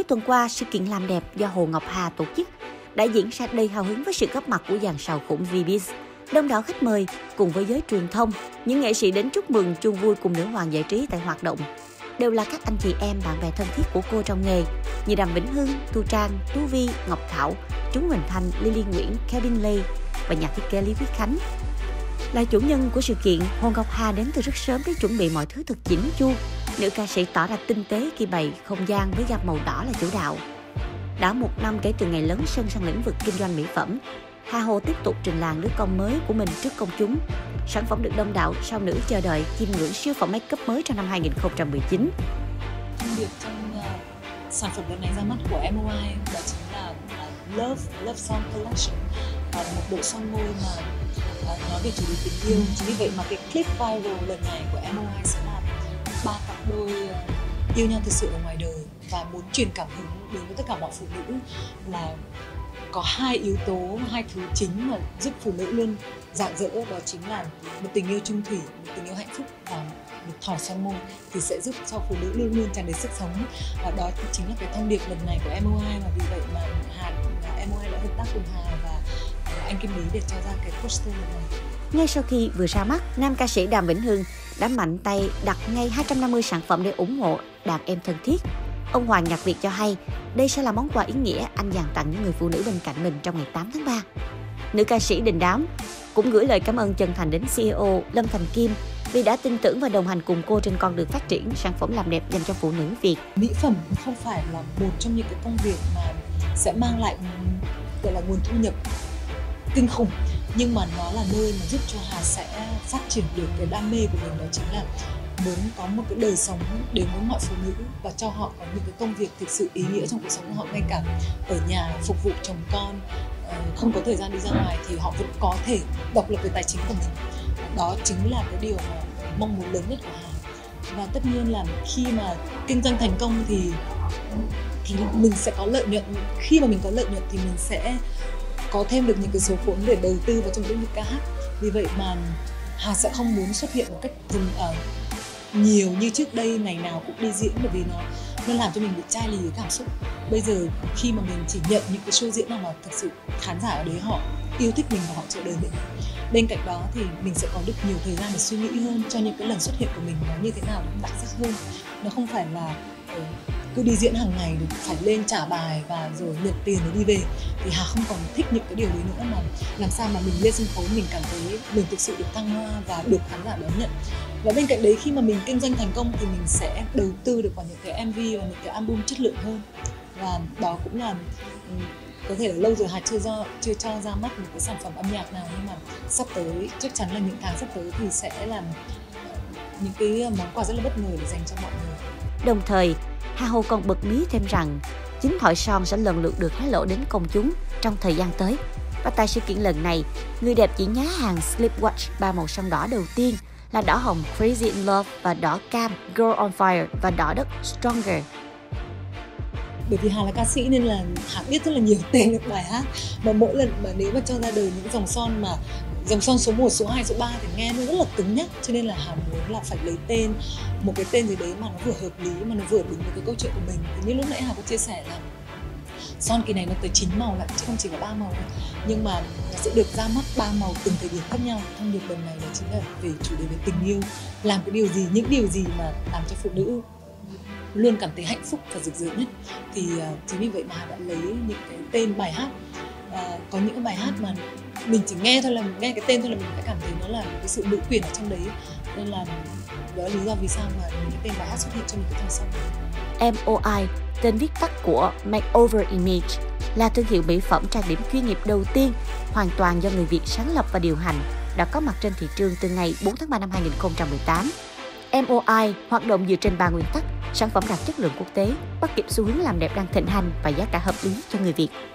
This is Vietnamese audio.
tuần qua, sự kiện làm đẹp do Hồ Ngọc Hà tổ chức đã diễn ra đầy hào hứng với sự góp mặt của dàn sào khủng Vbiz. Đông đảo khách mời cùng với giới truyền thông, những nghệ sĩ đến chúc mừng chung vui cùng nữ hoàng giải trí tại hoạt động đều là các anh chị em bạn bè thân thiết của cô trong nghề như Đàm Vĩnh Hưng, Thu Trang, Tú Vi, Ngọc Thảo, Trúc Huỳnh Thanh, Lily Nguyễn, Kevin Lê và nhà thiết kế Lý Viết Khánh. Là chủ nhân của sự kiện, Hồ Ngọc Hà đến từ rất sớm để chuẩn bị mọi thứ thật chỉnh chu. Nữ ca sĩ tỏ ra tinh tế khi bày không gian với gam màu đỏ là chủ đạo. Đã 1 năm kể từ ngày lấn sân sang lĩnh vực kinh doanh mỹ phẩm, Hà Hồ tiếp tục trình làng đứa con mới của mình trước công chúng. Sản phẩm được đông đảo sao nữ chờ đợi chiêm ngưỡng siêu phẩm make up mới trong năm 2019. Thông điệp trong sản phẩm lần này ra mắt của MOI đó chính là Love Song Collection, một bộ son môi mà nói về chủ đề tình yêu. Chính vì vậy mà cái clip viral lần này của MOI sẽ là 3 cặp đôi yêu nhau thực sự ở ngoài đời và muốn truyền cảm hứng đến với tất cả mọi phụ nữ là có 2 yếu tố, 2 thứ chính mà giúp phụ nữ luôn rạng rỡ, đó chính là một tình yêu chung thủy, một tình yêu hạnh phúc và một thỏi son môi thì sẽ giúp cho phụ nữ luôn luôn tràn đầy sức sống. Và đó chính là cái thông điệp lần này của MOI, và vì vậy mà MOI đã hợp tác cùng Hà và anh Kim Lý để cho ra cái poster lần này. Ngay sau khi vừa ra mắt, nam ca sĩ Đàm Vĩnh Hưng đã mạnh tay đặt ngay 250 sản phẩm để ủng hộ đàn em thân thiết. Ông Hoàng Nhật Việt cho hay đây sẽ là món quà ý nghĩa anh dành tặng những người phụ nữ bên cạnh mình trong ngày 8 tháng 3. Nữ ca sĩ đình đám cũng gửi lời cảm ơn chân thành đến CEO Lâm Thành Kim vì đã tin tưởng và đồng hành cùng cô trên con đường phát triển sản phẩm làm đẹp dành cho phụ nữ Việt. Mỹ phẩm không phải là một trong những cái công việc mà sẽ mang lại gọi là nguồn thu nhập kinh khủng, nhưng mà nó là nơi mà giúp cho Hà sẽ phát triển được cái đam mê của mình, đó chính là muốn có một cái đời sống đến với mọi phụ nữ và cho họ có những cái công việc thực sự ý nghĩa trong cuộc sống của họ, ngay cả ở nhà phục vụ chồng con, không có thời gian đi ra ngoài thì họ vẫn có thể độc lập về tài chính của mình. Đó chính là cái điều mà mong muốn lớn nhất của Hà. Và tất nhiên là khi mà kinh doanh thành công thì mình sẽ có lợi nhuận. Khi mà mình có lợi nhuận thì mình sẽ có thêm được những cái số vốn để đầu tư vào trong lĩnh vực ca hát. Vì vậy mà Hà sẽ không muốn xuất hiện một cách nhiều như trước đây, ngày nào cũng đi diễn, bởi vì nó làm cho mình bị chai lì cái cảm xúc. Bây giờ khi mà mình chỉ nhận những cái show diễn nào mà thật sự khán giả ở đấy họ yêu thích mình và họ chờ đợi mình. Bên cạnh đó thì mình sẽ có được nhiều thời gian để suy nghĩ hơn cho những cái lần xuất hiện của mình nó như thế nào để đặc sắc hơn. Nó không phải là cứ đi diễn hàng ngày được phải lên trả bài và rồi nhận tiền để đi về. Thì Hà không còn thích những cái điều đấy nữa, mà làm sao mà mình lên sân khấu mình cảm thấy mình thực sự được thăng hoa và được khán giả đón nhận. Và bên cạnh đấy khi mà mình kinh doanh thành công thì mình sẽ đầu tư được vào những cái MV và những cái album chất lượng hơn. Và đó cũng là có thể là lâu rồi Hà chưa cho ra mắt một cái sản phẩm âm nhạc nào, nhưng mà sắp tới chắc chắn là những tháng sắp tới thì sẽ làm những cái món quà rất là bất ngờ để dành cho mọi người. Đồng thời, Hà Hồ còn bật mí thêm rằng chính thỏi son sẽ lần lượt được hé lộ đến công chúng trong thời gian tới. Và tại sự kiện lần này, người đẹp chỉ nhá hàng Slipwatch 3 màu son đỏ đầu tiên là đỏ hồng Crazy in Love và đỏ cam Girl on Fire và đỏ đất Stronger. Bởi vì Hà là ca sĩ nên là Hà biết rất là nhiều tên được bài hát, mà mỗi lần mà nếu mà cho ra đời những dòng son mà dòng son số 1, số 2, số 3 thì nghe nó rất là cứng nhắc, cho nên là Hà muốn là phải lấy tên, một cái tên gì đấy mà nó vừa hợp lý, mà nó vừa đúng với cái câu chuyện của mình. Thì như lúc nãy Hà có chia sẻ là son kỳ này nó tới 9 màu lại chứ không chỉ có 3 màu đâu. Nhưng mà nó sẽ được ra mắt 3 màu từng thời điểm khác nhau. Thông điệp lần này đó chính là về chủ đề về tình yêu, làm cái điều gì, những điều gì mà làm cho phụ nữ luôn cảm thấy hạnh phúc và rực rỡ nhất. Thì chính vì vậy mà Hà đã lấy những cái tên bài hát. Có những bài hát mà mình chỉ nghe thôi, là nghe cái tên thôi là mình đã cảm thấy nó là một cái sự nữ quyền ở trong đấy, nên là đó là lý do vì sao mà những cái tên bài hát xuất hiện trong những cái thằng son. MOI, tên viết tắt của Makeover Image, là thương hiệu mỹ phẩm trang điểm chuyên nghiệp đầu tiên hoàn toàn do người Việt sáng lập và điều hành, đã có mặt trên thị trường từ ngày 4 tháng 3 năm 2018. MOI hoạt động dựa trên 3 nguyên tắc: sản phẩm đạt chất lượng quốc tế, bắt kịp xu hướng làm đẹp đang thịnh hành và giá cả hợp lý cho người Việt.